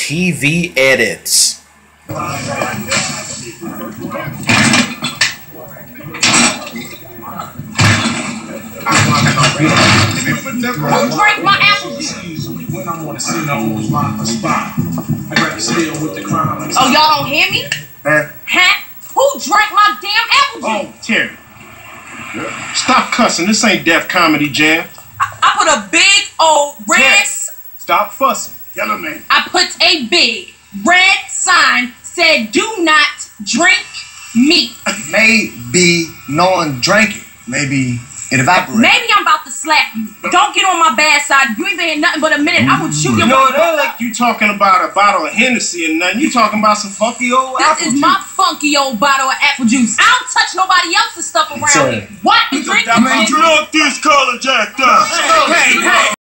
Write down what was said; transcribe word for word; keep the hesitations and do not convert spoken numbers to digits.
T V edits. Who drank my apple juice? Oh, y'all don't hear me? Huh? Huh? Who drank my damn apple juice? Oh, Terry. Stop cussing. This ain't Def Comedy Jam. I, I put a big old red... Terry, stop fussing. Yellow man. I put a big red sign said, do not drink me. Maybe no one drank it. Maybe it evaporated. Maybe I'm about to slap you. Don't get on my bad side. You ain't been here nothing but a minute. I would shoot you. You know, it ain't like you talking about a bottle of Hennessy and nothing. You talking about some funky old this apple is juice. my funky old bottle of apple juice. I don't touch nobody else's stuff around Sorry. here. What? You drink? Man, you know what this color jacked up. Hey, hey.